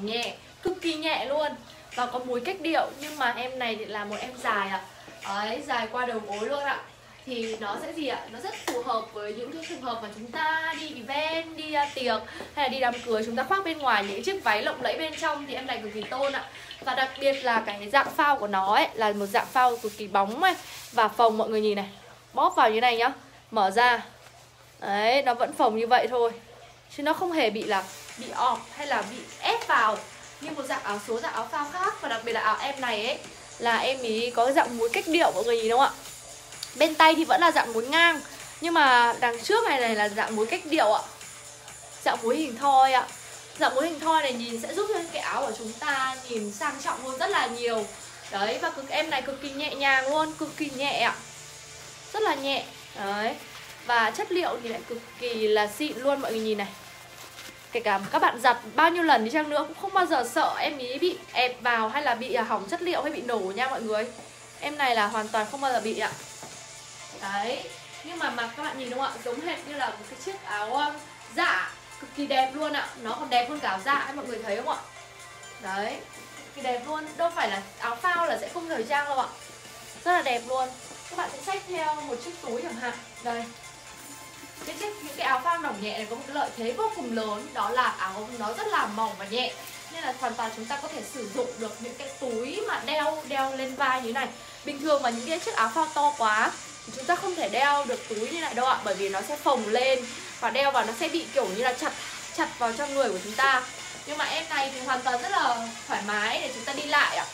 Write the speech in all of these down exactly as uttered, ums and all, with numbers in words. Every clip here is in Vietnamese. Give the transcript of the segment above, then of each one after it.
mỏng nhẹ, cực kỳ nhẹ luôn. Và có múi cách điệu. Nhưng mà em này thì là một em dài ạ. Đấy, dài qua đầu gối luôn ạ. Thì nó sẽ gì ạ? Nó rất phù hợp với những cái trường hợp mà chúng ta đi event, đi uh, tiệc hay là đi đám cưới, chúng ta khoác bên ngoài những chiếc váy lộng lẫy bên trong thì em này cực kỳ tôn ạ. Và đặc biệt là cái dạng phao của nó ấy là một dạng phao cực kỳ bóng ấy. Và phồng, mọi người nhìn này, bóp vào như này nhá, mở ra. Đấy, nó vẫn phồng như vậy thôi, chứ nó không hề bị là bị ọp hay là bị ép vào như một dạng áo số, dạng áo phao khác. Và đặc biệt là áo em này ấy là em ý có cái dạng múi cách điệu, mọi người nhìn đúng không ạ? Bên tay thì vẫn là dạng múi ngang, nhưng mà đằng trước này này là dạng múi cách điệu ạ. Dạng múi hình thoi ạ. Dạng múi hình thoi này nhìn sẽ giúp cho cái áo của chúng ta nhìn sang trọng hơn rất là nhiều. Đấy, và cực em này cực kỳ nhẹ nhàng luôn, cực kỳ nhẹ ạ. Rất là nhẹ. Đấy. Và chất liệu thì lại cực kỳ là xịn luôn, mọi người nhìn này. Kể cả các bạn giặt bao nhiêu lần đi chăng nữa cũng không bao giờ sợ em ý bị ẹp vào hay là bị hỏng chất liệu hay bị nổ nha mọi người. Em này là hoàn toàn không bao giờ bị ạ. Đấy, nhưng mà mặc các bạn nhìn đúng không ạ? Giống hệt như là một cái chiếc áo dạ cực kỳ đẹp luôn ạ. Nó còn đẹp hơn cả áo dạ ấy, mọi người thấy không ạ? Đấy, cực kỳ đẹp luôn. Đâu phải là áo phao là sẽ không thời trang đâu ạ. Rất là đẹp luôn. Các bạn sẽ xách theo một chiếc túi chẳng hạn. Đây, cái chiếc, những cái áo phao mỏng nhẹ này có một cái lợi thế vô cùng lớn. Đó là áo nó rất là mỏng và nhẹ, nên là hoàn toàn chúng ta có thể sử dụng được những cái túi mà đeo đeo lên vai như thế này. Bình thường mà những cái chiếc áo phao to quá thì chúng ta không thể đeo được túi như này đâu ạ, bởi vì nó sẽ phồng lên và đeo vào nó sẽ bị kiểu như là chặt chặt vào trong người của chúng ta. Nhưng mà em này thì hoàn toàn rất là thoải mái để chúng ta đi lại ạ.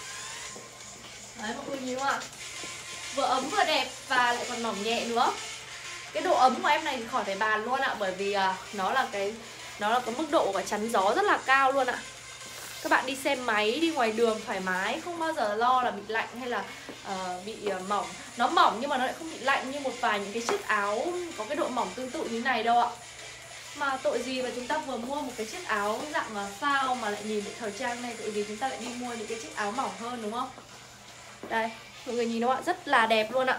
Đấy, mọi người nhìn không ạ? Vừa ấm vừa đẹp và lại còn mỏng nhẹ nữa. Cái độ ấm của em này thì khỏi phải bàn luôn ạ, bởi vì uh, nó là cái nó là cái mức độ của chắn gió rất là cao luôn ạ. Các bạn đi xe máy, đi ngoài đường thoải mái, không bao giờ lo là bị lạnh hay là uh, bị uh, mỏng. Nó mỏng nhưng mà nó lại không bị lạnh như một vài những cái chiếc áo có cái độ mỏng tương tự như này đâu ạ. Mà tội gì mà chúng ta vừa mua một cái chiếc áo dạng uh, phao mà lại nhìn thấy thời trang này, tội gì chúng ta lại đi mua những cái chiếc áo mỏng hơn, đúng không? Đây, mọi người nhìn đúng không ạ? Rất là đẹp luôn ạ.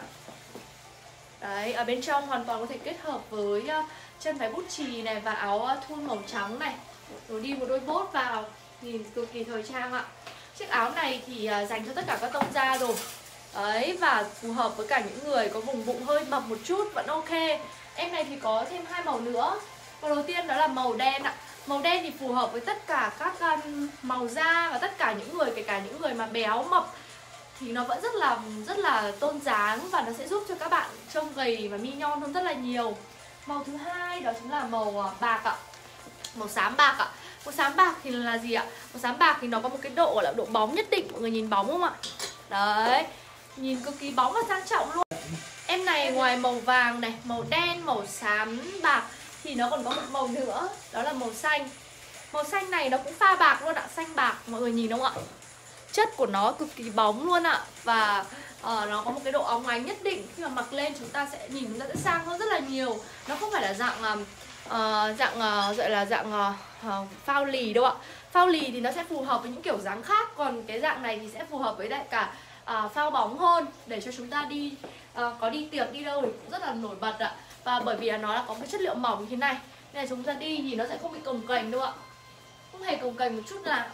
Đấy, ở bên trong hoàn toàn có thể kết hợp với uh, chân váy bút chì này và áo uh, thun màu trắng này, rồi đi một đôi bốt vào, nhìn cực kỳ thời trang ạ. Chiếc áo này thì uh, dành cho tất cả các tông da rồi. Đấy, và phù hợp với cả những người có vùng bụng hơi mập một chút vẫn ok. Em này thì có thêm hai màu nữa. Màu đầu tiên đó là màu đen ạ. Màu đen thì phù hợp với tất cả các um, màu da và tất cả những người, kể cả những người mà béo mập, thì nó vẫn rất là rất là tôn dáng và nó sẽ giúp cho các bạn trông gầy và mi nhon hơn rất là nhiều. Màu thứ hai đó chính là màu bạc ạ. Màu xám bạc ạ. Màu xám bạc thì là gì ạ? Màu xám bạc thì nó có một cái độ gọi là độ bóng nhất định. Mọi người nhìn bóng không ạ? Đấy, nhìn cực kỳ bóng và sang trọng luôn. Em này ngoài màu vàng này, màu đen, màu xám bạc thì nó còn có một màu nữa, đó là màu xanh. Màu xanh này nó cũng pha bạc luôn ạ, xanh bạc, mọi người nhìn không ạ? Chất của nó cực kỳ bóng luôn ạ. Và uh, nó có một cái độ óng ánh nhất định. Khi mà mặc lên chúng ta sẽ nhìn chúng ta sẽ sang hơn rất là nhiều. Nó không phải là dạng uh, dạng uh, gọi là dạng uh, phao lì đâu ạ. Phao lì thì nó sẽ phù hợp với những kiểu dáng khác. Còn cái dạng này thì sẽ phù hợp với lại cả uh, phao bóng hơn, để cho chúng ta đi uh, có đi tiệc đi đâu thì cũng rất là nổi bật ạ. Và bởi vì là nó là có cái chất liệu mỏng như thế này, nên là chúng ta đi thì nó sẽ không bị cồng kềnh đâu ạ. Không hề cồng kềnh một chút nào.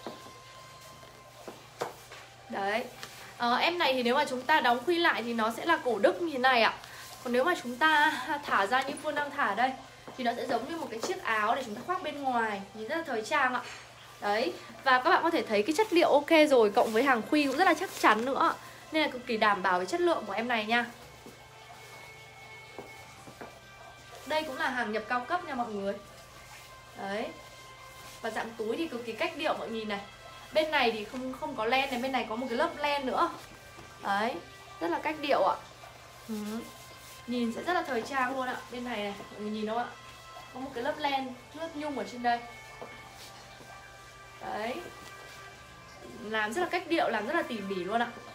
Đấy, ờ, em này thì nếu mà chúng ta đóng khuy lại thì nó sẽ là cổ đức như thế này ạ. Còn nếu mà chúng ta thả ra như Phương đang thả đây thì nó sẽ giống như một cái chiếc áo để chúng ta khoác bên ngoài, nhìn rất là thời trang ạ. Đấy, và các bạn có thể thấy cái chất liệu ok rồi, cộng với hàng khuy cũng rất là chắc chắn nữa, nên là cực kỳ đảm bảo về chất lượng của em này nha. Đây cũng là hàng nhập cao cấp nha mọi người. Đấy, và dạng túi thì cực kỳ cách điệu, mọi người nhìn này. Bên này thì không không có len này, bên này có một cái lớp len nữa. Đấy, rất là cách điệu ạ. ừ. Nhìn sẽ rất là thời trang luôn ạ. Bên này này, mọi người nhìn đâu ạ? Có một cái lớp len, lớp nhung ở trên đây. Đấy, làm rất là cách điệu, làm rất là tỉ mỉ luôn ạ.